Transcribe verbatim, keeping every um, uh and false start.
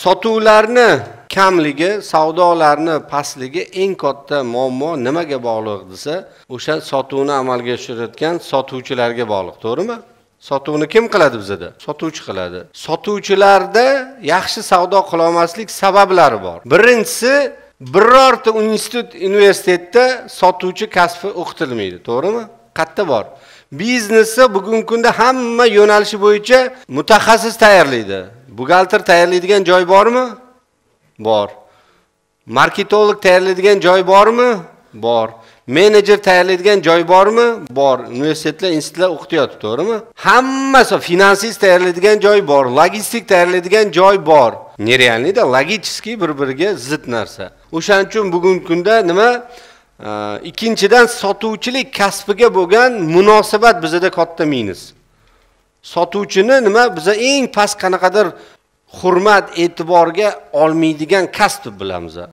Sotuvlarni kamligi, savdolarni pastligi eng katta muammo nimaga bog'liq desa, o'sha sotuvni amalga oshirayotgan sotuvchilarga bog'liq, to'g'rimi? Sotuvni kim qiladi bizda? Sotuvchi qiladi. Sotuvchilarda yaxshi savdo qila olmaslik sabablari bor. Birinchisi, birorta institut, universitetda sotuvchi kasbi o'qitilmaydi, to'g'rimi? Qayerda bor? Biznesda bugungi kunda hamma yo'nalishi bo'yicha mutaxassis tayyorlaydi. Buxgalter tayyorlaydigan joy bormi? Bor. Marketolog tayyorlaydigan joy bormi? Bor. Menejer tayyorlaydigan joy bormi? Bor. Universitetlar, institutlar o'qityapti, to'g'rimi? Hammasi finansist tayyorlaydigan joy bor, logistik tayyorlaydigan joy bor. Nerealniyda logichskiy bir-biriga zid narsa. O'shaning uchun bugungi kunda nima? Ikkinchidan sotuvchilik kasbiga bo'lgan munosabat bizda katta minus. Sotuvchini nima biza eng past qanaqadir hurmat, e'tiborga olmaydigan kasb bilamiz.